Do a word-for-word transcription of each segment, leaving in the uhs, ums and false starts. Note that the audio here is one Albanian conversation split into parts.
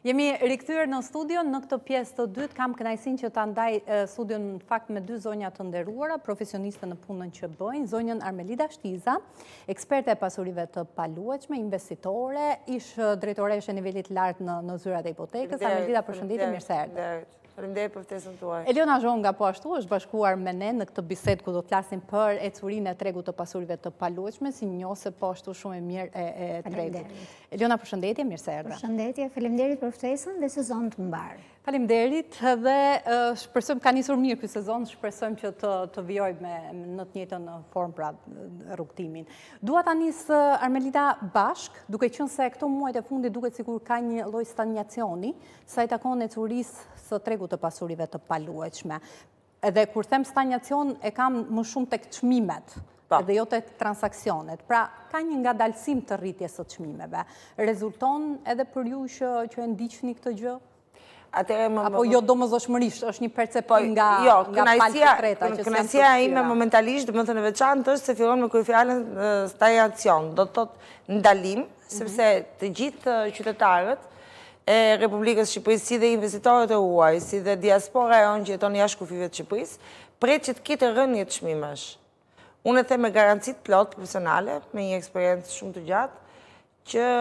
Jemi rikthyer në studion, në këtë pjesë të dytë kam kënaqësinë që ta ndaj studion në fakt me dy zonja të nderuara, profesioniste në punën që bëjnë, zonjën Armelida Shtiza, eksperte e pasurive të paluajtshme, investitore, ish drejtoreshe e nivelit lartë në, në zyrat e hipotekës. Armelida, përshëndetje, mirë se erdhe. Faleminderit për ftesën tuaj. Eliona Zhonga po ashtu është bashkuar me ne në këtë bisedë ku do të flasim për ecurinë e tregut të pasurive të paluajtshme, si njose po ashtu shumë e mirë e, e tregut. Eliona, përshëndetje, mirë se erdhe. Përshëndetje, faleminderit për ftesën dhe sezon të mbar. Faleminderit dhe uh, shpresojmë ka nisur mirë ky sezon, shpresojmë që të, të vijojë me në të njëjtën formë pra rrugtimin. Dua ta nis uh, Armelida bashk, duke qenë se këto muajt e fundit duket sikur ka një lloj stagnacioni sa i takon ecurisë së tregut të pasurive të paluajtshme. Edhe kur them stagnacion e kam më shumë tek çmimet. Edhe jo tek transaksionet. Pra, ka një ngadalësim të rritjes së çmimeve. Rezulton edhe për ju që, që e ndiqni këtë gjë? Apo jo domosdoshmërisht, është një perceptim nga nga palët të treta që kënaqësia ime momentalisht, domethënë e veçantë është se fillon me kur fjalën stagnacion, do të thotë ndalim, sepse të gjithë qytetarët e Republikës Shqipërisë, si dhe investitorët e huaj, si dhe diaspora e jonë që jeton jashtë kufive të Shqipërisë, pret që të ketë rënje të çmimesh. Unë e them me garanci të plot profesionale, me një eksperiencë shumë të gjatë, që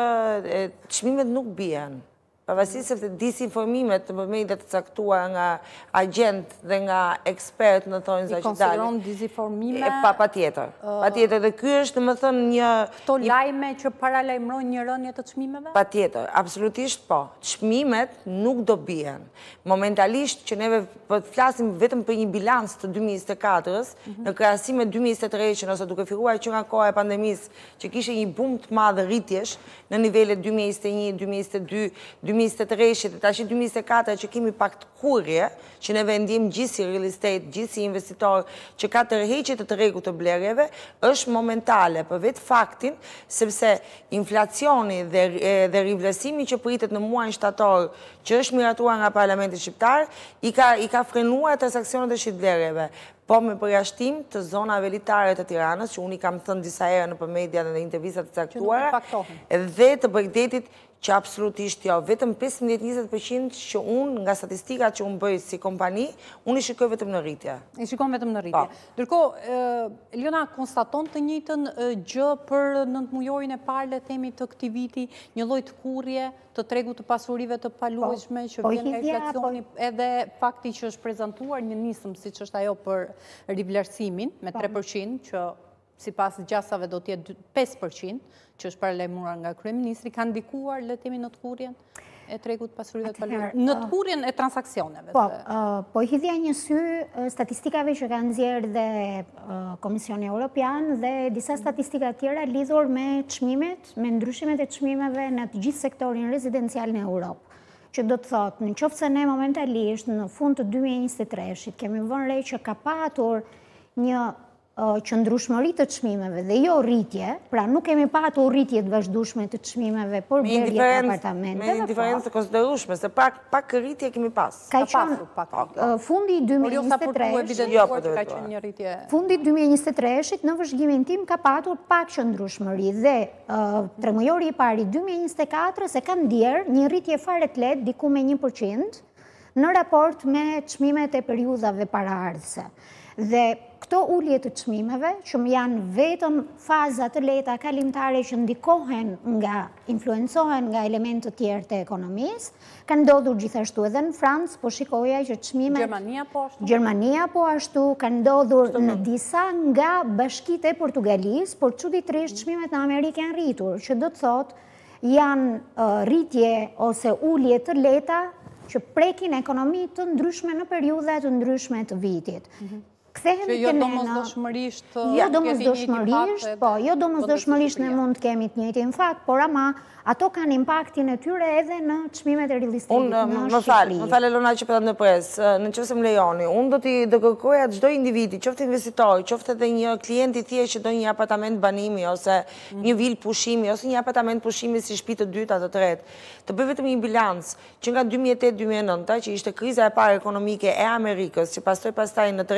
çmimet nuk bien. Pavarësisht se disinformimet në përmendje të caktuara nga agent dhe nga ekspert në thonjë I konsideron disinformime? Pa, pa tjetër. Pa tjetër. Dhe ky është, domethënë, një... Këto lajme që paralajmërojnë një rënje të çmimeve? Pa tjetër. Absolutisht po. Çmimet nuk do bien. Momentalisht që neve po të flasim vetëm për një bilans të dy mijë e njëzet e katërës, në krahasim me dy mijë e njëzet e tretën, ose duke filluar që nga koha e pandemisë, që kishte një bum të madh rritjesh në nivelet dy mijë e njëzet e një, dy mijë e njëzet e dy, dy mijë e njëzet e tre, dhe tash dy mijë e njëzet e katër që kemi pak të kurrje, që ne vendim gjithë si real estate, gjithë si investitor, që ka tërheqje të tregut të blerjeve, është momentale për vetë faktin, sepse inflacioni dhe, dhe rivlerësimi që pritet në muajin shtator, që është miratuar nga Parlamenti Shqiptar, i ka, i ka frenuar transaksionet e shitblerjeve. Po me përjashtim të zonave elitare të Tiranës, që unë i kam thënë disa herë në media dhe në intervistat të caktuara, dhe të Bregdetit, që absolutisht jo, vetëm pesëmbëdhjetë njëzet përqind që unë, nga statistikat që unë bëj si kompani, unë i shikoj vetëm në rritje. I shikon vetëm në rritje. Ndërkohë, Eliona konstaton të njëjtën gjë për nëntëmujorin e parë, le themi, të këtij viti, një lloj të kurrje të tregut të pasurive të paluajtshme që vjen nga inflacioni, edhe fakti që është prezantuar një nisëm siç është ajo për rivlerësimin me tre përqind që sipas gjasave do të jetë pesë përqind, që është paralajmëruar nga kryeministri, ka ndikuar le të themi në të kurrjen e tregut pasurive të paluajtshme, në të kurrjen e transaksioneve. Po, po hidhja një sy statistikave që kanë nxjerrë dhe Komisioni Evropian dhe disa statistika tjera lidhur me çmimet, me ndryshimet e çmimeve në të gjithë sektorin rezidencial në Europë. Që do të thotë, në qoftë se ne momentalisht në fund të dy mijë e njëzet e tre-shit kemi vënë re që ka patur një qëndrueshmëri të çmimeve dhe jo rritje, pra nuk kemi patur rritje të vazhdueshme të çmimeve por blerje të apartamenteve. Me një diferencë të konsiderueshme, se pak pak rritje kemi pas. Ka qenë fundi i dy mijë e njëzet e tre-shit. Fundi i dy mijë e njëzet e tre-shit në vëzhgimin tim ka patur pak qëndrueshmëri dhe tremujori i parë i dy mijë e njëzet e katërës e ka ndier një rritje fare të lehtë diku me një përqind në raport me çmimet e periudhave paraardhëse. Dhe këto ullje të çmimeve, që janë vetëm faza të lehta kalimtare që ndikohen nga, influencohen nga elementë të tjerë të ekonomisë, ka ndodhur gjithashtu edhe në Francë, po shikoja që çmimet... Gjermania po ashtu? Gjermania po ashtu, ka ndodhur në disa nga bashkitë e Portugalisë, por çuditërisht çmimet në Amerikë janë rritur, që do të thotë janë rritje ose ullje të lehta që prekin ekonomi të ndryshme në periudha të ndryshme të vitit. Që jo domosdoshmërisht jo domosdoshmërisht, po, jo domosdoshmërisht ne mund të kemi të njëjtin fakt, por ama ato kanë impaktin e tyre edhe në çmimet e real estate-it në Shqipëri. Më fal, më fal Elona që po ta ndërpres, nëse më lejoni, unë do t'i do kërkoja çdo individi, qoftë investitor, qoftë edhe një klient i thjeshtë që do një apartament banimi ose një vilë pushimi ose një apartament pushimi si shtëpi të dytë, të tretë, të bëj vetëm një bilans që nga dy mijë e tetë deri në dy mijë e nëntë, që ishte kriza e parë ekonomike e Amerikës, që pasoi pastaj në tregun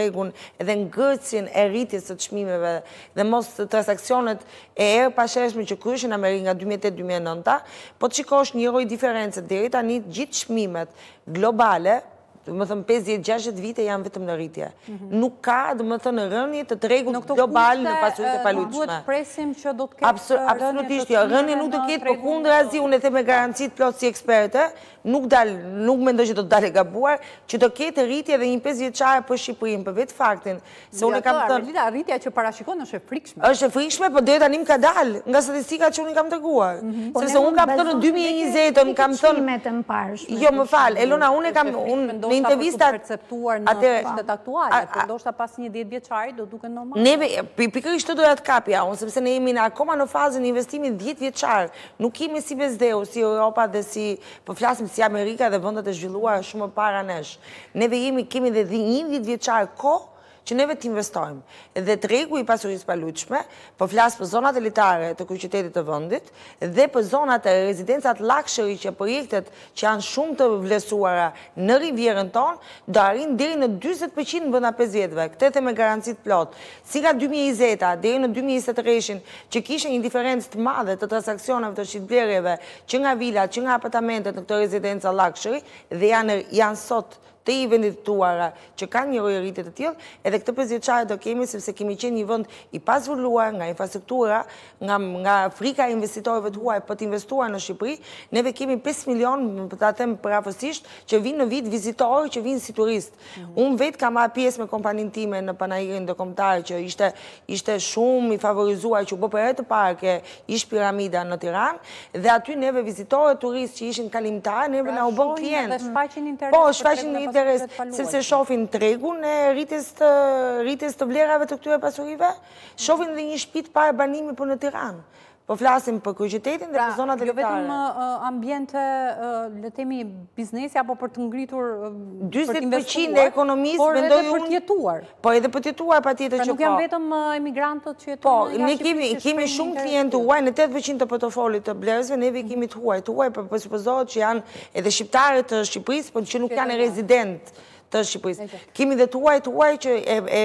edhe ngërcin e rritjes të çmimeve dhe mos transaksionet e erë pashërshme që kryeshin në Amerikë nga dy mijë e tetë dy mijë e nënta, po të shikosh një lloj diferencë deri tani gjithë çmimet globale, do më thëmë pesëdhjetë gjashtëdhjetë vite janë vetëm në rritje. Nuk ka, do më thënë, rënje të tregut global në pasurit e palutshme. Nuk duhet presim që do të ketë rënje të çmimeve. Absolutisht, rënje nuk do ketë, për kundrazi, unë e the me garancit plot si eksperte, nuk mendoj që do të dalë e gabuar, që do ketë rritje dhe një pesë vjeçare për Shqipërinë, për vetë faktin. Se unë kam thënë, rritja që parashikon është e frikshme. Është e frikshme, por deri tani më ka dalë nga statistikat që unë kam treguar. Sepse unë kam thënë në dy mijë e njëzet, kam thënë, jo më fal, Elona, unë kam në intervistat perceptuar në kushtet aktuale, por ndoshta pas një dhjetë vjeçari do duken normal. Neve pikërisht të doja të kapja unë, sepse ne jemi akoma në fazën e investimit dhjetë vjeçar. Nuk kemi si Bezdeu, si Europa dhe si po flasim si Amerika dhe vendet e zhvilluara shumë më para nesh. Neve jemi kemi dhe një dhjetë vjeçar kohë që neve të investojmë. Dhe tregu i pasurisë palutshme, po flas për zonat elitare të kryeqytetit të vendit dhe për zonat e rezidencat luxury që projektet që janë shumë të vlerësuara në rivjerën tonë, do arrin deri në dyzet përqind në brenda pesë vjetëve. Këtë the me garanci të plot. Si nga dy mijë e njëzet deri në dy mijë e njëzet e tre që kishte një diferencë të madhe të transaksioneve të shitblerjeve, që nga vilat, që nga apartamentet në këto rezidenca luxury dhe janë janë sot të i vendituara që kanë një lloj rritje të tillë, edhe këtë pesë vjeçare do kemi sepse kemi qenë një vend i pazhvilluar nga infrastruktura, nga nga frika e investitorëve të huaj për të investuar në Shqipëri. Neve kemi pesë milion, për ta them parafosisht, që vinë në vit vizitorë që vinë si turist. Unë vetë kam marrë pjesë me kompaninë time në panairin ndërkombëtar që ishte ishte shumë i favorizuar, që u bë për herë të parë ke ish piramida në Tiranë dhe aty neve vizitorë turistë që ishin kalimtarë, neve na u bën klient. Po, shfaqin interes, sepse shohin tregun e rritjes të rritjes të vlerave të këtyre pasurive, shohin dhe një shtëpi të parë banimi për në Tiranë. Po flasim për kryeqytetin dhe për zonat elitare. Jo vetëm ambiente, le të themi, biznesi apo për të ngritur, dyzet përqind e ekonomisë, por edhe për të jetuar. Po edhe për të jetuar patjetër që po. Nuk janë vetëm emigrantët që jetojnë. Po, ne kemi kemi shumë klientë huaj në tetëdhjetë përqind të portofolit të blerësve, neve kemi të huaj, të huaj, por presupozohet që janë edhe shqiptarët të Shqipërisë, por që nuk janë rezident të Shqipërisë. Kemi dhe të huaj të huaj që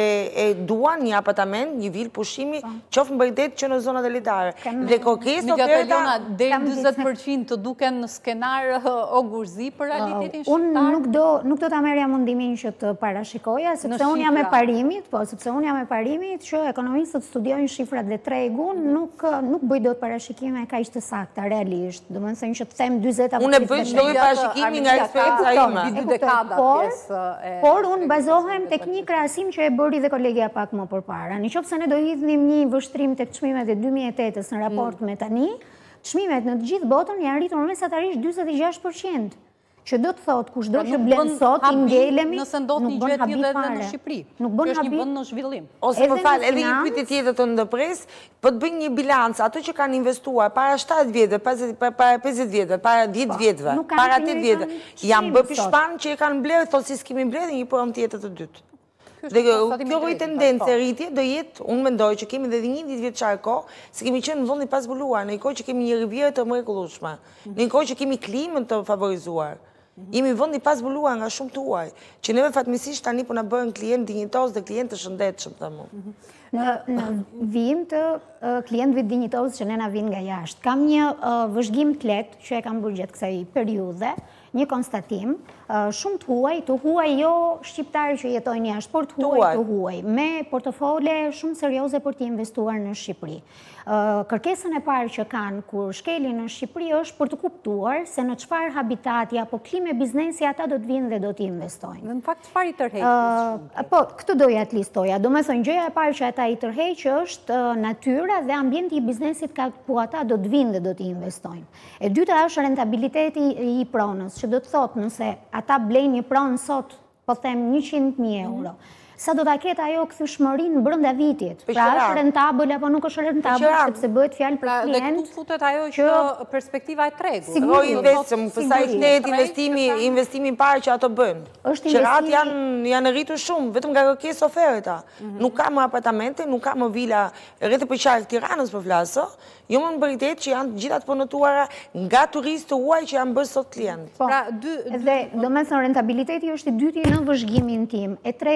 e duan një apartament, një vilë pushimi, qoftë në Bregdet që në zonat elitare. Dhe kërkesë oferta deri njëzet përqind të duken në skenar ogurzi për realitetin shqiptar. Unë nuk do nuk do ta merrja mundimin që të parashikoja, sepse unë jam e parimit, po sepse unë jam e parimit që ekonomistët studiojnë shifrat dhe tregun, nuk nuk bëj dot parashikime kaq të sakta realisht. Domethënë që të them dyzet apo unë bëj çdo parashikimi nga eksperjenca ime. Dy dekada pjesë. Por unë bazohem tek një krahasim që e bëri dhe kolegja pak më përpara. Nëse ne do hidhnim një vështrim tek çmimet e dy mijë e tetës në raport me tani, çmimet në të gjithë botën janë rritur mesatarisht njëzet e gjashtë përqind. Që do të thotë kushdo që blen sot i ngelemi, nëse ndodh një gjë e tillë edhe në Shqipëri. Nuk bën habi. Është një vend në zhvillim. Ose më fal, edhe një pyetje tjetër të ndërpres, po të bëjnë një bilanc ato që kanë investuar para shtatë vjetëve, para pesëdhjetë vjetëve, para dhjetë vjetëve, para tetë vjetëve, janë bërë pishpan që e kanë blerë, thotë si s'kemi blerë një program tjetër të dytë. Dhe kjo lloj tendencë rritje do jetë, unë mendoj që kemi edhe një ditë vjeçar kohë, se kemi qenë në vend i pazbuluar, në një kohë që kemi një rivjerë të mrekullueshme, në një kohë që kemi klimën të favorizuar. Jemi vend i pazbuluar nga shumë të huaj, që neve fatmirësisht tani po na bëhen klient dinjitoz dhe klient të shëndetshëm, them unë. Në në vijim të klientëve dinjitoz që ne na vinë nga jashtë. Kam një vëzhgim të lehtë që e kam bërë gjatë kësaj periudhe, një konstatim, shumë të huaj, të huaj jo shqiptarë që jetojnë jashtë, por të huaj, të huaj, me portofole shumë serioze për të investuar në Shqipëri. Kërkesën e parë që kanë kur shkelin në Shqipëri është për të kuptuar se në çfarë habitati apo klime biznesi ata do të vinë dhe do të investojnë. Në fakt çfarë i tërheq? Po, këtë doja të listoja. Domethënë gjëja e parë që ata i tërheq është natyra dhe ambienti i biznesit ku ata do të vinë dhe do të investojnë. E dyta është rentabiliteti i pronës, që do të thotë nëse ata blejnë një pronë sot, po them njëqind mijë euro. Sa do ta ketë ajo kthyeshmërinë brenda vitit. Pra është rentabël apo nuk është rentabël, sepse bëhet fjalë për klient. Dhe këtu futet ajo që perspektiva e tregut. Sigurisht, vetëm sa i shtet investimi, investimi i parë që ato bëjnë. Qerat janë janë rritur shumë, vetëm nga kërkesa oferta. Nuk ka më apartamente, nuk ka më vila rreth përqark Tiranës po flas, jo më në Bregdet që janë gjithat punëtuara nga turistë huaj që janë bërë sot klient. Pra dy dhe domethënë rentabiliteti është i dyti në vëzhgimin tim. E treta është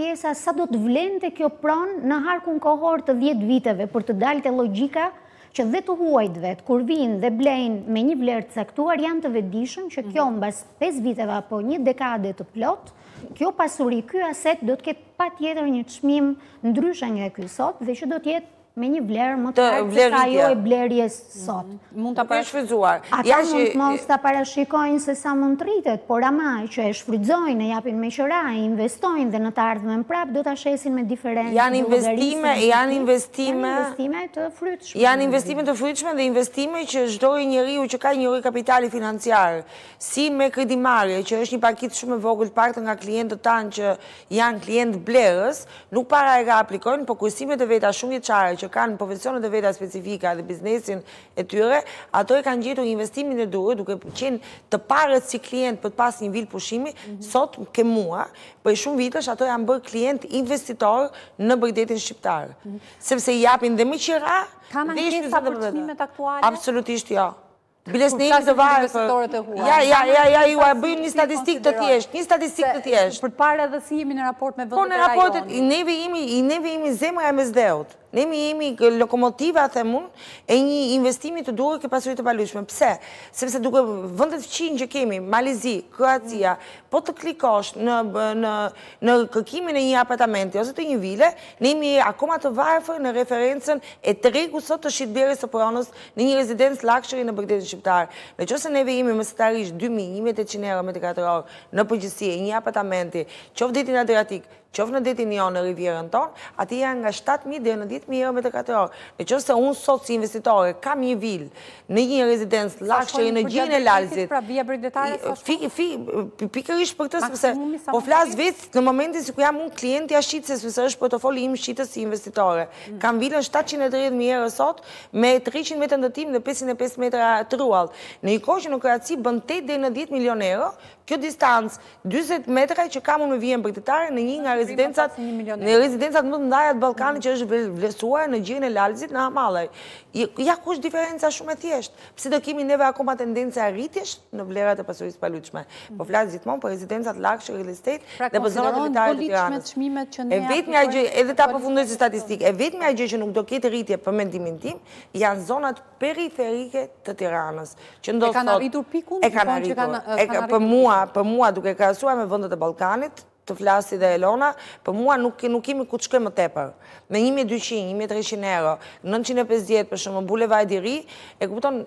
pjesa sa do të vlente kjo pronë në harkun kohor të dhjetë viteve për të dalë te logjika që dhe të huajtëve, kur vinë dhe blejnë me një vlerë të caktuar, janë të vetëdijshëm që kjo mbas pesë viteve apo një dekade të plot, kjo pasuri, ky aset do të ketë patjetër një çmim ndryshe nga ky sot dhe që do të jetë me një vlerë më të lartë se ajo e blerjes sot. Mund ta parashfrytzuar. Ata mund mos ta parashikojnë se sa mund të rritet, por ama që e shfrytëzojnë, e japin me qira, investojnë dhe në të ardhmen prap do ta shesin me diferencë. Janë investime, janë investime, investime të frytshme. Janë investime të frytshme dhe investime që çdo njeriu që ka një lloj kapitali financiar, si me kredimarrje, që është një paketë shumë e vogël paktë nga klientët tanë që janë klientë blerës, nuk para e ka aplikojnë, por kursimet e veta shumë vjeçare që kanë profesionet e veta specifika dhe biznesin e tyre, ato e kanë gjetur investimin e duhur, duke qenë të parët si klient për të pas një vilë pushimi, sot ke mua, për shumë vitësh ato janë bërë klient investitor në Bregdetin shqiptar. Sepse i japin dhe më qira, kanë ankesa për çmimet aktuale? Absolutisht jo. Bilesnimi të varfër. Ja, ja, ja, ja, ju a bëjmë një statistik të thjesht, një statistik të thjesht. Për para dhe si jemi në raport me Po vendet në e raportet, rajonit. i neve jemi, i neve jemi zemra e mesdheut. Ne jemi lokomotiva, themun, e një investimi të duhur ke pasurit të palushme. Pse? Sepse duke vendet fqinj që kemi, Malizi, Kroacia, po të klikosh në, në, në kërkimin e një apartamenti ose të një vile, ne jemi akoma të varfër në referencën e tregu sot të shitblerjes së pronës në një rezidencë luxury në Bregdetin shqiptar. Në qoftë neve jemi mesatarisht dy mijë, një mijë e tetëqind euro metër katror në përgjithësi një apartamenti, qoftë detin Adriatik, qoftë në detin Jon në Rivierën tonë, ati janë nga shtatë mijë deri në dhjetë mijë euro metër katror. Në qoftë se unë sot si investitore kam një vilë në një rezidencë luxury në Gjirin e Lalzit. Pra vija bregdetare sa shkon? Pikërisht për këtë sepse po flas vetë në momentin si ku jam unë klienti ashitse, sepse është portofoli im shitës si investitore. Kam vilën shtatëqind e tridhjetë mijë euro sot me treqind metra ndërtim dhe pesëqind e pesë metra truall. Në një kohë që në Kroaci bën tetë deri në dhjetë milion euro, kjo distancë dyzet metra që kam unë me vijën bregdetare në një nga rezidencat në rezidencat më të ndaja të Ballkanit që është vlerësuar në Gjirin e Lalzit në Hamallaj. Ja ku është diferenca shumë e thjeshtë. Pse do kemi neve akoma tendencë arritjesh në vlerat e pasurisë palutshme. Po flas gjithmonë për rezidencat luxury real estate dhe për zonat elitare të Tiranës. E vetmja gjë, edhe ta përfundoj si statistikë, e vetmja gjë që nuk do ketë rritje për mendimin tim, janë zonat periferike të Tiranës. Që e kanë arritur pikun? E kanë arritur. Për mua, për mua duke krahasuar me vendet e Ballkanit, të flasi dhe Elona, për mua nuk kemi ku të shkojmë më tepër. Me një mijë e dyqind, një mijë e treqind euro, nëntëqind e pesëdhjetë për shumë, Bulevardi i Ri, e kupton,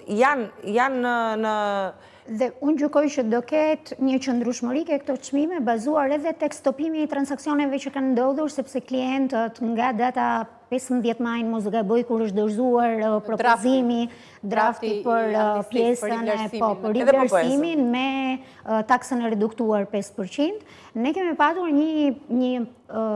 janë në... Dhe unë gjykoj që do ketë një qëndrueshmëri ke këto çmime bazuar edhe tek stopimi i transaksioneve që kanë ndodhur, sepse klientët nga data pesëmbëdhjetë maj, mos gaboj, kur është dorëzuar propozimi, drafti për pjesën e po, për rivlerësimin me taksën e reduktuar pesë përqind, ne kemi patur një një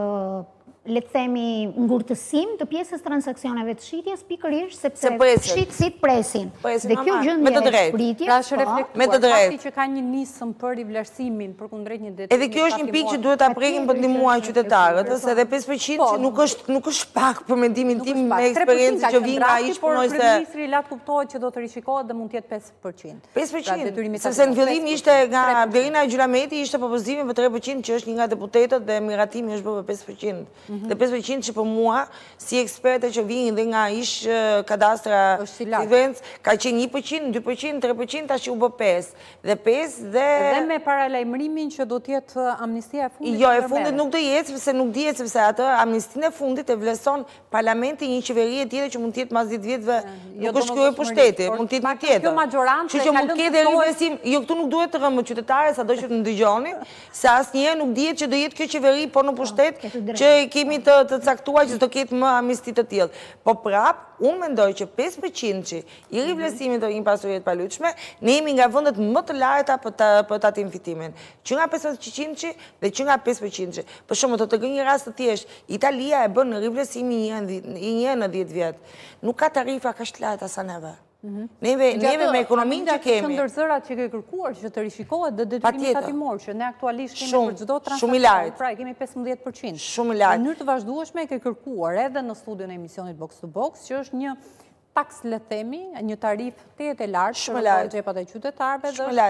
le të themi ngurtësim të pjesës transaksioneve të shitjes pikërisht sepse shitësit presin. Dhe kjo gjendje e shpritjes, me të drejtë. Fakti që ka një nisëm për rivlerësimin përkundrejt një detyrimi. Edhe kjo është një pikë që duhet ta prekim për të ndihmuar qytetarët, se edhe pesë përqind që nuk është nuk është pak për mendimin tim me eksperiencë që vjen nga ai punonjës se kryeministri lat kuptohet që do të rishikohet dhe mund të jetë pesë përqind. pesë përqind. Sepse në fillim ishte nga Blerina Gjylameti ishte propozimi për tre përqind që është një nga deputetët dhe miratimi është bërë për pesë përqind. Dhe pesë përqind që për mua, si eksperte që vinë dhe nga ish kadastra Sivencë, ka qenë një përqind, dy përqind, tre përqind, tash u bë pesë. Dhe pesë dhe... Dhe me paralajmërimin që do t'jetë amnistia e fundit? Jo, e fundit nuk do jetë, sepse nuk dihet, sepse atë amnistin e fundit e vlerëson parlamenti një qeveri e tjetër që mund t'jetë mas ditë vjetëve, nuk është kjo e pushteti, mund t'jetë një tjetër. Që që mund t'ketë rivlerësim, jo këtu nuk duhet të rëmë qytetare, sa do që të ndëgjoni, se asnjëherë nuk dihet që do jetë kjo qeveri, po në pushtet, që kemi të të caktuar që do ketë më amnisti të tillë. Po prap, unë mendoj që pesë përqind që i rivlerësimit të një pasurie të palutshme, ne jemi nga vendet më të larta për ta për ta tim fitimin. Që nga pesë përqind dhe që nga pesë përqind. Për shembull, të të gëj një rast të thjeshtë, Italia e bën rivlerësimin i një në dhjetë vjet. Nuk ka tarifa kaq të larta sa neve. Neve me ekonominë që kemi. Që ndërzërat që ke kërkuar që të rishikohet dhe detyrimi tatimor që ne aktualisht kemi për çdo transakcion, pra kemi pesëmbëdhjetë përqind. Shumë i lartë. Në mënyrë të vazhdueshme ke kërkuar edhe në studion e emisionit Box to Box, që është një taks, le të themi, një tarif tetë e lartë për xhepat e qytetarëve. Shumë i lartë.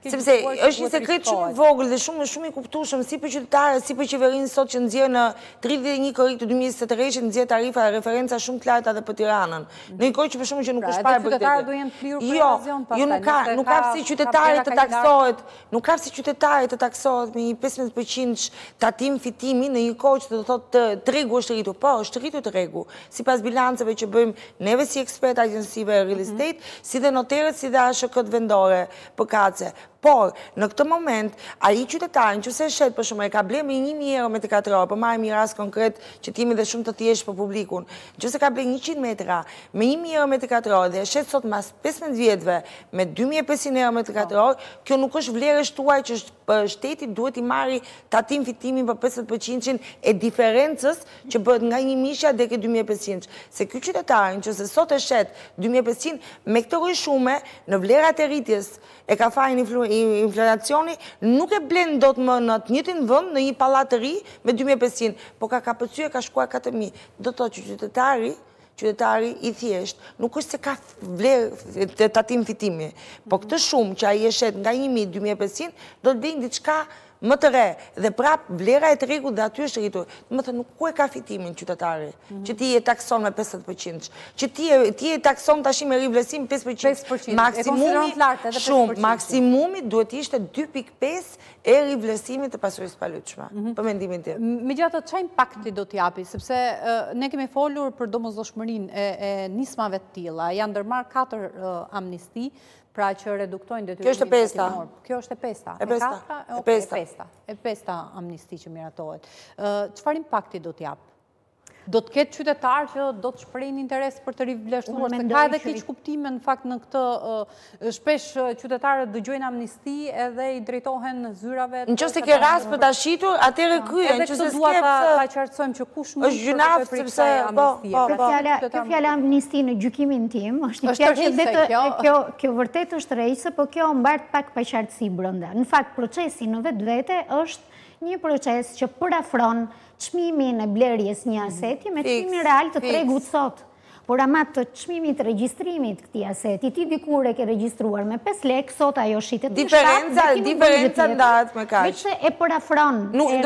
Sepse është një sekret shumë i vogël dhe shumë shumë i kuptueshëm si për qytetarët, si për qeverinë sot që nxjerr në tridhjetë e një korrik të dy mijë e njëzet e tre që nxjerr tarifa dhe referenca shumë të larta edhe për Tiranën. Në një kohë që për shkakun që nuk është parë për këtë. Jo, jo nuk ka, nuk ka si qytetarit të taksohet, nuk ka si qytetarit të taksohet me një pesëmbëdhjetë përqind tatim fitimi në një kohë që do të thotë tregu është rritur. Po, është rritur tregu. Sipas bilancave që bëjmë neve si ekspert agjensive real estate, si dhe noterët, si dhe A S K-t vendore për kace. Por, në këtë moment, a i qytetarin që se shetë për shumë e ka ble me një mijë euro metër katror, për marrë një rast konkret që timi dhe shumë të thjesht për publikun, që se ka ble njëqind metra me një mijë euro metër katror dhe e shetë sot mas pesëmbëdhjetë vjetëve me dy mijë e pesëqind euro metër katror, kjo nuk është vlerë shtuaj që shtetit duhet i marri tatim fitimin për pesëdhjetë përqind e diferencës që bëhet nga një mijë dhe ke dy mijë e pesëqind. Se kjo qytetarin që se sot e shetë dy mijë e pesëqind me këtë rryshume në vlerat e rritjes e ka fajin inflacioni, nuk e blen do të më në të njëjtin vend në një pallat të ri me dy mijë e pesëqind, po ka kapëcyje ka shkuar katër mijë. Do të thotë që qytetari, qytetari i thjesht, nuk është se ka vlerë të tatim fitimi, po këtë shumë që ai e shet nga një mijë dy mijë e pesëqind do të bëjnë diçka më të re, dhe prap vlera e tregut dhe aty është rritur. Më thënë, nuk ku e ka fitimin qytetari, që ti e takson me pesëdhjetë përqind, që ti e takson tash me rivlerësim pesë përqind. Maksimumi, shumë, maksimumi duhet ishte dy pikë pesë e rivlerësimit të pasurisë palytshme, për mendimin tim. Megjithatë, çfarë impakti do t'japi, sepse ne kemi folur për domosdoshmërinë e nismave të tilla, janë ndërmarrë katër amnisti, pra që reduktojnë detyrimin. Kjo është e pesta. Kjo është e pesta. E pesta. E pesta. E pesta amnisti që miratohet. Çfarë impakti do t'jap? Do të ketë qytetarë që do të shprehin interes për të rivlerësuar, se ka edhe keq kuptime në fakt në këtë shpesh qytetarët dëgjojnë amnisti edhe i drejtohen zyrave. Nëse ke rast për ta shitur, atëherë kryen, nëse s'ke dua ta qartësojmë që kush nuk është për sepse po, po, po. Kjo fjalë amnisti në gjykimin tim është një fjalë që vetë kjo vërtet është rrejse, por kjo mbart pak pa qartësi brenda. Në fakt procesi në vetvete është një proces që përafron çmimin e blerjes një aseti me çmimin real të tregut sot. Por ama të çmimit të regjistrimit këtij aseti, ti dikur e ke regjistruar me pesë lekë, sot ajo shitet në shtatë. Diferenca, diferenca ndahet me kaq. Veçse e përafron.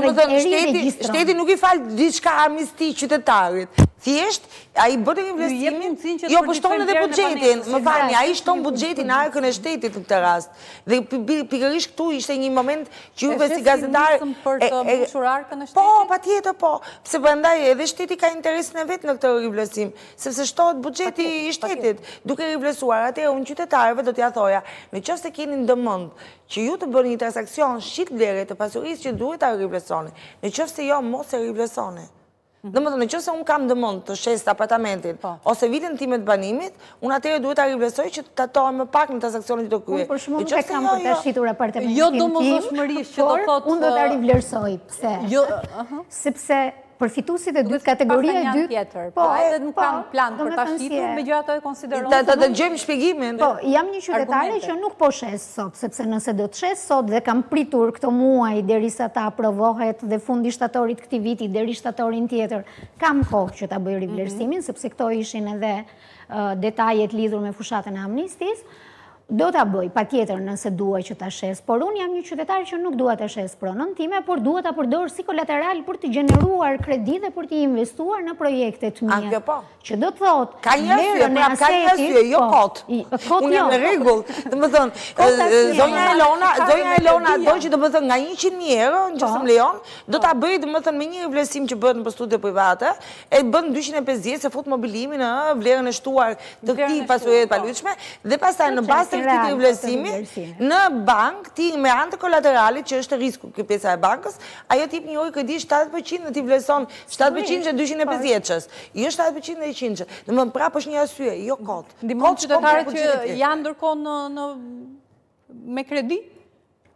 Shteti nuk i fal diçka amnisti qytetarit. Thjesht, ai bën investimin, jo po shton edhe buxhetin. Më falni, ai shton buxhetin në arkën e shtetit në këtë rast. Dhe pikërisht këtu ishte një moment që juve si gazetar për të mbushur arkën e shtetit. Po, patjetër po. Pse prandaj edhe shteti ka interesin e vet në këtë rivlerësim, sepse shtohet buxheti i shtetit duke rivlerësuar. Atëherë unë qytetarëve do t'ia thoja, nëse keni ndërmend që ju të bëni një transaksion shit vlerë të pasurisë që duhet ta rivlerësoni. Nëse jo, mos e rivlerësoni. Domethënë, nëse unë kam dëmond të shes apartamentin ose vitin tim të banimit, unë atëherë duhet ta rivlerësoj që të tatohem më pak në transaksionin që do kryej. Unë për shkak se kam për ta shitur apartamentin. Jo domosdoshmërisht që do thotë unë do ta rivlerësoj. Pse? Jo, sepse përfituesit e dytë, kategoria e dytë, po, edhe nuk kanë plan për ta shitur, megjithatë e konsideron. Ta dëgjojmë shpjegimin. Po, jam një qytetare që nuk po shes sot, sepse nëse do të shes sot dhe kam pritur këto muaj derisa ta aprovohet dhe fundi shtatorit këtij viti deri shtatorin tjetër, kam kohë që ta bëj rivlerësimin, sepse këto ishin edhe detajet lidhur me fushatën e amnistisë. Do ta bëj, patjetër nëse dua që ta shes, por unë jam një qytetar që nuk dua ta shes pronën time, por dua ta përdor si kolateral për të gjeneruar kredi dhe për të investuar në projekte të mia. Anke po. Që do të thotë, ka një arsye, pra ka një arsye, jo kot. Unë jam në rregull. Domethënë, zonja Elona, zonja Elona do që domethënë nga njëqind mijë euro, nëse më lejon, do ta bëj domethënë me një rivlerësim që bëhet në studio private, e bën dyqind e pesëdhjetë se fut mobilimin në vlerën e shtuar të këtij pasurinë palytshme dhe pastaj në bazë të këtij rivlerësimi në bank ti me anë të kolateralit që është risku kjo pjesa e bankës, ajo ti jep një orë kredi shtatë përqind dhe ti vlerëson shtatë përqind që dyqind e pesëdhjetësh. Jo shtatë përqind dhe njëqind. Domethënë prapë është një arsye, jo kot. Ndihmon qytetarët që janë ndërkohë në me kredi?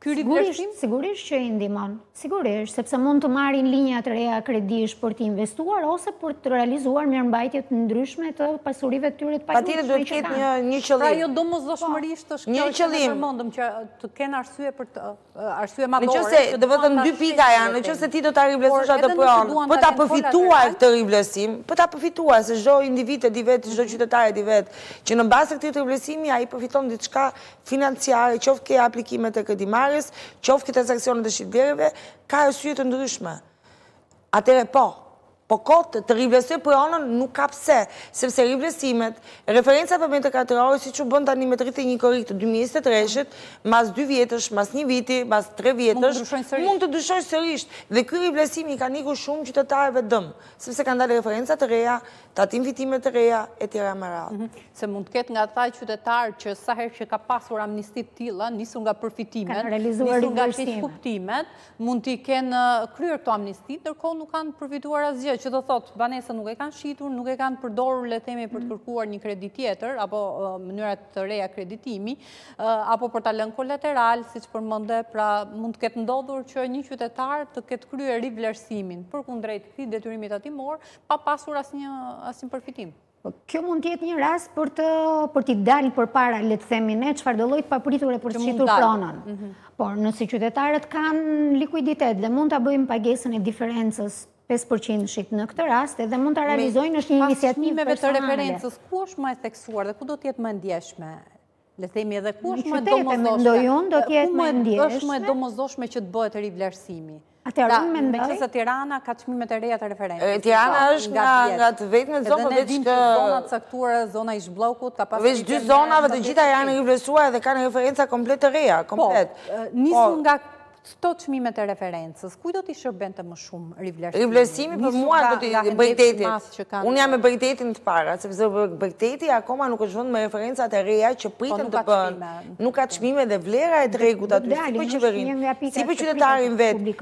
Ky rivlerësim? Sigurisht që i ndihmon, sigurisht, sepse mund të marrin linja të reja kredish për të investuar ose për të realizuar mirëmbajtje të ndryshme të pasurive të tyre të pajisshme. Patjetër duhet të ketë një një qëllim. Pra jo domosdoshmërisht është kjo që ne përmendëm që të kenë arsye për të arsye madhore. Nëse do të thënë dy pika janë, nëse ti do ta rivlerësosh atë pronë, për ta përfituar këtë rivlerësim, për ta përfituar se çdo individ e di vetë, çdo qytetar e di vetë, që në bazë të këtij rivlerësimi ai përfiton diçka financiare, qoftë ke aplikimet e kredimarrjes, qoftë ke transaksionet e shitblerjeve, ka arsye të ndryshme. Atëherë po, po kot të rivlerësoj pronën nuk ka pse, sepse rivlerësimet, referenca për metër katror, siç u bën tani me tridhjetë e një korrik të dy mijë e njëzet e treshit, mbas dy vjetësh, mbas një viti, mbas tre vjetësh, mund të ndryshojë sërish. Dhe ky rivlerësim i ka nikur shumë qytetarëve dëm, sepse kanë dalë referenca të reja, tatim fitime të reja e tjera me radhë. Se mund të ketë nga ata qytetarë që sa herë që ka pasur amnistit tilla, nisur nga përfitimet, nisur nga keqkuptimet, mund t'i kenë kryer këto amnistit, ndërkohë nuk kanë përfituar asgjë, që do thotë banesa nuk e kanë shitur, nuk e kanë përdorur le të themi për të kërkuar një kredi tjetër apo mënyra të reja kreditimi, apo për ta lënë kolateral, siç përmendë, pra mund të ketë ndodhur që një qytetar të ketë kryer rivlerësimin përkundrejt këtij detyrimi tatimor pa pasur asnjë asnjë përfitim. Kjo mund të jetë një rast për të për t'i dalë përpara, le të themi ne, çfarëdo lloj papriture për të shitur pronën. Por nëse qytetarët kanë likuiditet dhe mund ta bëjnë pagesën e diferencës pesë përqind në këtë rast, edhe mund ta realizojnë në një iniciativë personale. Të referencës, ku është më e theksuar dhe ku do të jetë më ndjeshme? Le të themi edhe ku është më domosdoshme? Është më domosdoshme që të bëhet rivlerësimi? Atëherë unë mendoj me qëse Tirana ka çmime të reja të referencës. Tirana është nga të vetmet zonë, edhe ne dimë që zonat caktuara, zona i zhbllokut ka pasur veç dy zonave të gjitha janë rivlerësuar dhe kanë referenca komplet të reja, komplet. Po, nisur nga këto çmimet e referencës, kuj do t'i shërbente më shumë rivlerësimi? Rivlerësimi për mua do t'i bëritetit. Unë jam me bëritetin të para, sepse bërteti akoma nuk është vënë me referencat e reja që pritën të bënë. Nuk ka çmime dhe vlera e tregut aty, si për qeverinë, si për qytetarin vetë,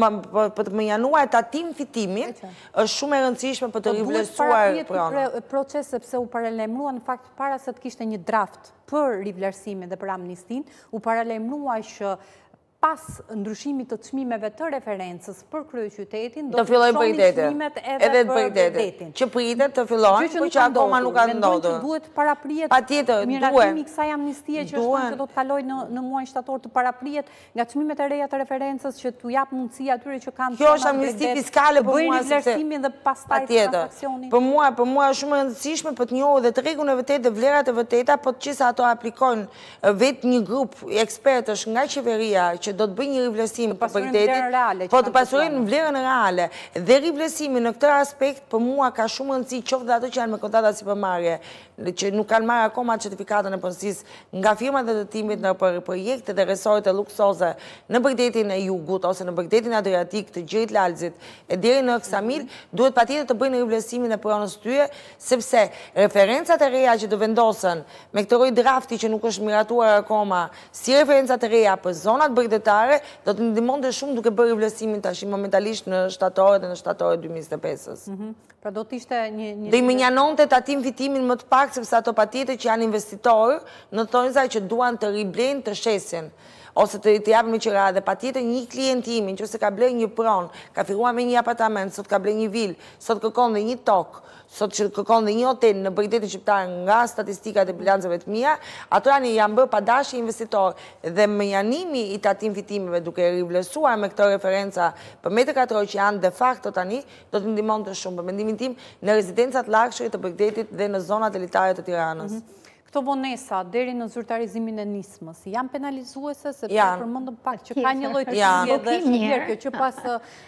për të më januar tatim fitimit, është shumë e rëndësishme për të rivlerësuar pronën. Proces sepse u paralajmërua në fakt para se të kishte një draft për rivlerësimin dhe për amnistin, u paralajmërua që pas ndryshimit të çmimeve të referencës për kryeqytetin, do të fillojnë çmimet edhe për bërdetin. Që pritet të fillojnë, por që akoma nuk ka ndodhur. Që duhet paraprihet patjetër, miratimi i kësaj amnistie që është që do të kalojë në në muajin shtator të paraprihet nga çmimet e reja të referencës që t'u jap mundësi atyre që kanë. Kjo është amnisti fiskale për mua, rivlerësimin dhe pastaj transaksionin. Për mua, për mua është shumë e rëndësishme për të njohur dhe tregun e vërtetë dhe vlerat e vërteta, por qëse ato aplikojnë vetë një grup ekspertësh nga qeveria do të bëj një rivlerësim të bërdetit, po të pasurin në vlerën reale. Dhe rivlerësimi në këtë aspekt për mua ka shumë rëndësi, qoftë dhe ato që janë me kontata sipërmarrje, që nuk kanë marrë akoma certifikatën e punësisë nga firmat e ndërtimit në projekte dhe resorte luksoze në bërdetin e Jugut ose në bërdetin Adriatik të Gjirit Lalzit e deri në Ksamil, duhet patjetër të bëjnë rivlerësimin e pronës tyre, sepse referencat e reja që do vendosen me këtë lloj drafti që nuk është miratuar akoma, si referencat e reja për zonat bërdet do të ndihmonte shumë duke bërë rivlerësimin tash momentalisht në shtatorë dhe në shtatorë dy mijë e njëzet e pesës. Pra do të ishte një një do i menjanonte tatim fitimin më të pak sepse ato patjetër që janë investitorë në thonjza që duan të riblejnë të shesin ose të të japin me qira dhe patjetër një klient i im nëse ka bler një pronë, ka filluar me një apartament, sot ka bler një vilë, sot kërkon dhe një tokë, sot që kërkon dhe një hotel në bërdetin shqiptar nga statistikat e bilancave të mia, ato janë janë bërë padashi investitor dhe menjanimi i tatim fitimeve duke rivlerësuar me këto referenca për metër katror që janë de facto tani, do të ndihmonte shumë për mendimin tim në rezidencat largëshëri të bërdetit dhe në zonat elitare të Tiranës. Këto vonesa deri në zyrtarizimin e nismës janë penalizuese sepse përmendëm pak që ka një lloj të tillë dhe shpirtje që pas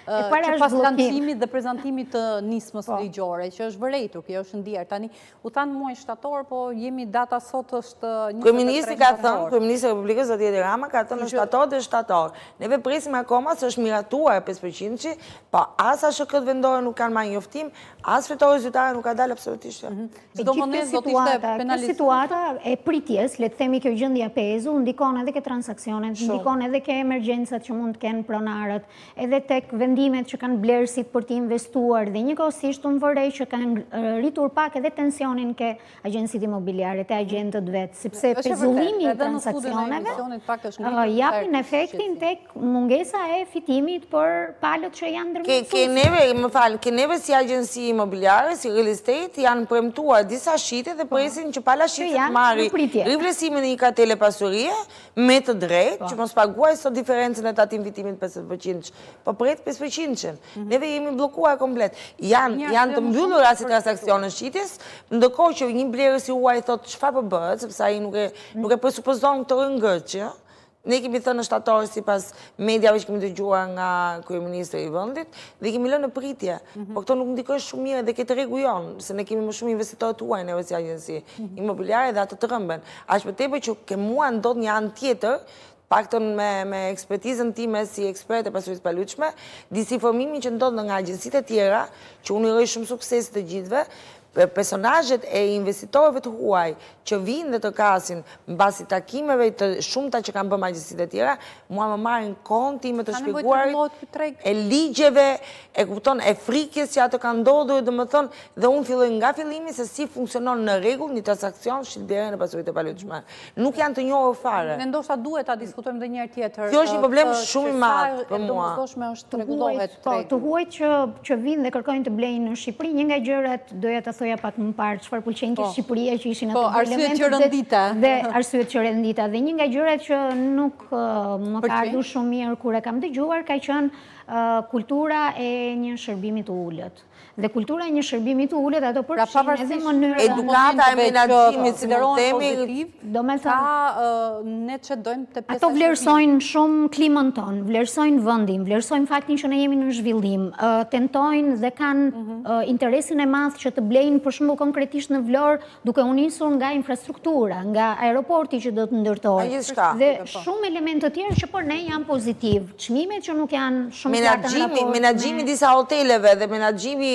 që pas lancimit dhe prezantimit të nismës ligjore që është vërejtur, kjo është ndier tani u than muaj shtator, po jemi data sot është njëzet e tre. Kryeministri ka thënë, kryeministri i Republikës Zoti Edi Rama ka thënë në shtator dhe shtator. Neve presim akoma se është miratuar pesë përqind, po as as këtë vendore nuk kanë marrë njoftim, as fitore zyrtare nuk ka dalë absolutisht. Çdo vonesë do të ishte penalizuar. e pritjes, le të themi kjo gjendja pezu, ndikon edhe ke transakcionet, ndikon edhe ke emergjencat që mund të kenë pronarët, edhe tek vendimet që kanë blerësit për të investuar, dhe njëkohësisht unë vërej që kanë rritur pak edhe tensionin ke agjensit imobiliare, te agentët vetë, sepse pezullimi i transakcioneve japin efektin tek mungesa e fitimit për palët që janë ndërmjetësuese. Ke neve, më falë, ke neve si agjensi imobiliare, si real estate, janë premtuar disa shite dhe presin që pala shite të marri rivlesimin e një kartele pasurie me të drejt, që mos paguaj sot diferencën e tatim vitimit pesëdhjetë përqind, po pret pesë përqind. Neve jemi blokuar komplet. Janë të mbyllur asi transakcione shqitis, ndërkohë që një blerës i huaj thot çfarë po bëhet, sepse ai nuk e presupozon të rëngërqë. Ne kemi thënë në shtator si pas mediave që kemi të gjua nga kryeministri i vendit, dhe kemi lënë në pritje. Po këto nuk ndikojnë shumë mirë dhe këtë regu jonë, se ne kemi më shumë investitorët të uaj në si agjensi imobiliare dhe atë të rëmben. Ashtë për tebe që ke mua ndodh një anë tjetër, pakton me ekspertizën time si ekspert e pasurisë paluçme, disinformimin që ndodh nga agjensit e tjera, që unë i rëj shumë suksesit të gjithve, personazhet e investitorëve të huaj që vinë dhe të kasin mbasi takimeve të shumta që kanë bërë agjensitë e tjera, mua më marrin kohën time të shpjeguarit e ligjeve, e kupton, e frikës që ato kanë ndodhur, domethënë, dhe unë filloj nga fillimi se si funksionon në rregull një transakcion shitblerje në pasuritë e paluçme. Nuk janë të njohur fare. Ne ndoshta duhet ta diskutojmë edhe një herë tjetër. Kjo është një problem shumë i madh për mua. Është rregullohet tregu. Të huajt që vinë dhe kërkojnë të blejnë në Shqipëri, një nga gjërat doja të thoja pak më parë çfarë pëlqen ke Shqipëria që ishin ato arsyet që rëndita. Dhe arsyet që rëndita. Dhe një nga gjërat që nuk më ka ardhur shumë mirë kur e kam dëgjuar ka qenë kultura e një shërbimi të ulët. Dhe kultura e një shërbimi të ulët ato përfshin edhe mënyrën edukata e menaxhimit si temi do me thënë ne çdojmë te ato vlerësojnë shumë klimën tonë, vlerësojnë vendin, vlerësojnë faktin që ne jemi në zhvillim, tentojnë dhe kanë interesin e madh që të blejnë për shembull konkretisht në Vlorë, duke u nisur nga infrastruktura, nga aeroporti që do të ndërtohet. Dhe shumë elemente të tjera që për ne janë pozitiv. Çmimet që nuk janë shumë të larta. Menaxhimi disa hoteleve dhe menaxhimi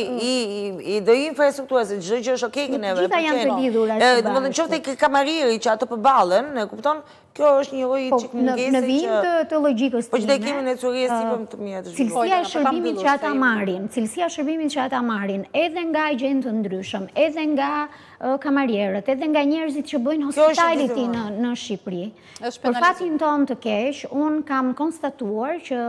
i do infrastrukturës, se çdo gjë është okej që neve. Gjitha janë të lidhura. Domethënë qoftë ke kamariri që ato përballen, e kupton? Kjo është një lloj çik mungese që në vijim të logjikës. Po që ne kemi në Suri sipër të mirë të zhvilluar. Cilësia e shërbimit që ata marrin, cilësia e shërbimit që ata marrin, edhe nga agjentë të ndryshëm, edhe nga kamarierët, edhe nga njerëzit që bëjnë hospitality në Shqipëri. Për fatin tonë të keq, unë kam konstatuar që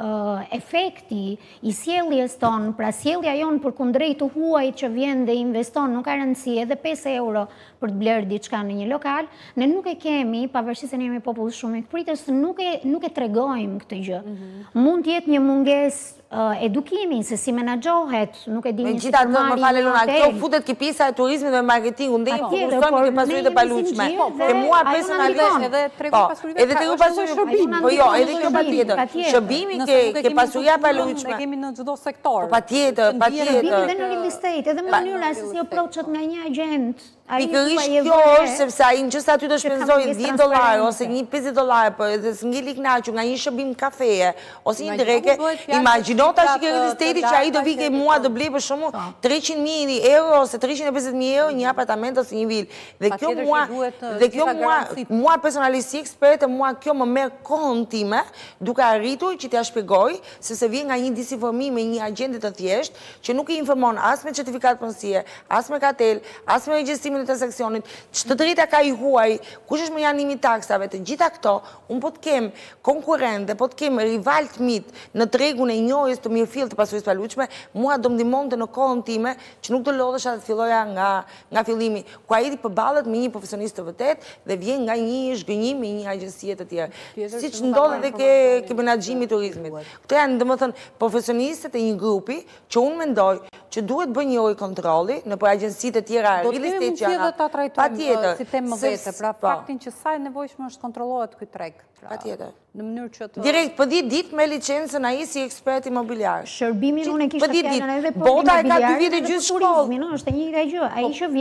efekti i sjelljes tonë, pra sjellja jonë për kundrejt të huajt që vjen dhe investon, nuk ka rëndësi edhe pesë euro për të blerë diçka në një lokal, ne nuk e kemi, pavarësisht se ne jemi popull shumë i pritës, nuk e tregojmë këtë gjë. Mund të jetë një mungesë edukimi, se si menaxhohet, nuk e dini si të marrin më falë Luna, këto futet kipisa e turizmit dhe marketingu, ndaj kursojmë ke pasuritë e paluçme. Ke mua personalisht edhe tregu pasuritë. Edhe tregu pasuritë. Po jo, edhe kjo patjetër. Shërbimi ke pasuria e paluçme. Ne kemi në çdo sektor. Po patjetër, patjetër. Edhe në real estate, edhe në mënyra se si approachet nga një agent. Pikërisht kjo është sepse ai në çështë aty të shpenzojë dhjetë dollarë ose një pesëdhjetë dollarë për të ngeli kënaqur nga një shërbim kafeje ose një dreke, imagjino tash që real estate që ai do vi ke mua do blej për shkakun treqind mijë euro ose treqind e pesëdhjetë mijë euro një apartament ose një vilë. Dhe kjo mua dhe kjo mua mua personalisht si eksperte mua kjo më merr kohën time duke arritur që t'ia shpjegoj sepse vjen nga një disinformim me një agent të thjeshtë që nuk i informon as me certifikat punësie, as me kartel, as me regjistrimin e transaksionit, ç'të drejta ka i huaj, kush është me janimi taksave, të gjitha këto, unë po të kem konkurrent dhe po të kem rival të mit në tregun e njohjes të mirëfillt të pasurisë paluçme, mua do ndihmonte në kohën time që nuk do lodhesha të filloja nga nga fillimi, ku ai përballet me një profesionist të vërtet dhe vjen nga një zhgënjim me një agjencie të tjerë. Siç ndodh edhe ke ke menaxhimi i turizmit. Këto janë domethënë profesionistët e një grupi që unë mendoj që duhet bëj një lloj kontrolli në për agjencitë të tjera real estate që janë. Do ta trajtojmë si temë vete, pra faktin që sa e nevojshme është kontrollohet ky treg. Patjetër. Në mënyrë që të direkt për ditë ditë me licencën ai si ekspert imobiliar. Shërbimin unë e kisha fjalën edhe për bota e ka dy vite gjysmë shkollë. Është e njëjta gjë. Ai që vjen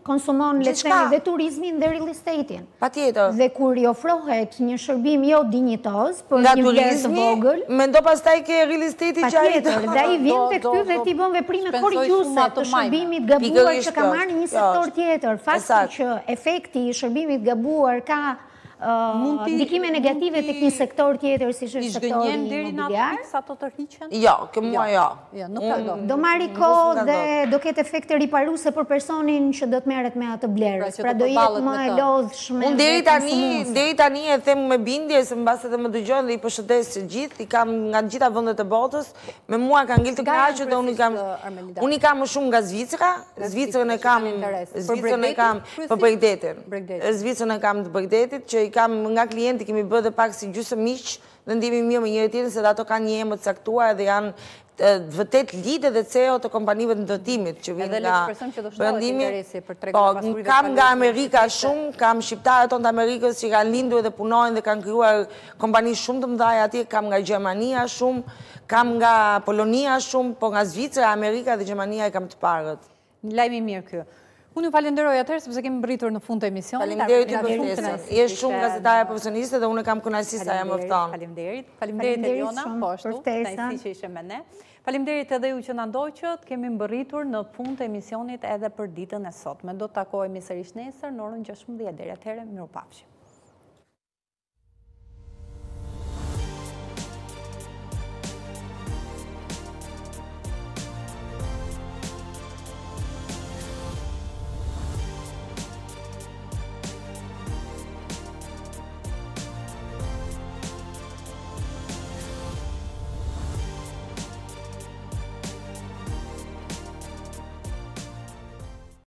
konsumon letemi dhe turizmin dhe real estate-in. Pa tjetër. Dhe kur i ofrohet një shërbim jo dinjitoz, për një vlerë të vogël, me ndo pas taj ke real estate-i që a tjetër, dhe i vjen të këty dhe ti bën veprime korrigjuse të shërbimit gabuar që ka marrë një sektor tjetër. Fakti që efekti i shërbimit gabuar ka ndikime negative të një sektor tjetër si shë sektori imobiliar. Sa të tërhiqen? Jo, këmua jo. Do marri kohë dhe do ketë efekte riparuse për personin që do të meret me atë blerës. Pra do jetë më e lodhshme. Unë deri tani e them me bindje, se më baset dhe më dëgjon dhe i përshëndes që gjithë, i kam nga gjitha vëndet e botës, me mua ka ngil të knaqë dhe unë i kam më shumë nga Zvicra, Zvicrën e kam Zvicrën e kam për Bregdetin. Zvicrën e kam të Bregdetit, që i kam nga klienti, kemi bërë dhe pak si gjusë miqë, dhe ndimi mirë me njëri tjetrin, se dhe ato kanë një emë të caktuar dhe janë vërtet lidhe dhe C E O të kompanive të ndërtimit, që vinë nga brandimi. Kam nga Amerika shumë, kam shqiptarët tonë të Amerikës që kanë lindur dhe punojnë dhe kanë kryuar kompani shumë të mdhaja atje, kam nga Gjermania shumë, kam nga Polonia shumë, po nga Zvicra, Amerika dhe Gjermania e kam të parët. Një lajmi mirë kjo. Unë ju falenderoj atërë, sepse kemi bëritur në fund të emisionit. Faleminderit të përfesën. Je shumë gazetare profesioniste dhe unë kam kënaqësi sa jam mëfton. Faleminderit. Faleminderit Eliona, po ashtu, kënaqësi që ishe me ne. Faleminderit edhe ju që na ndoqët, kemi mbërritur në fund të emisionit edhe për ditën e sotme. Do të takohemi sërish nesër në orën gjashtëmbëdhjetë. Deri atëherë, mirupafshim.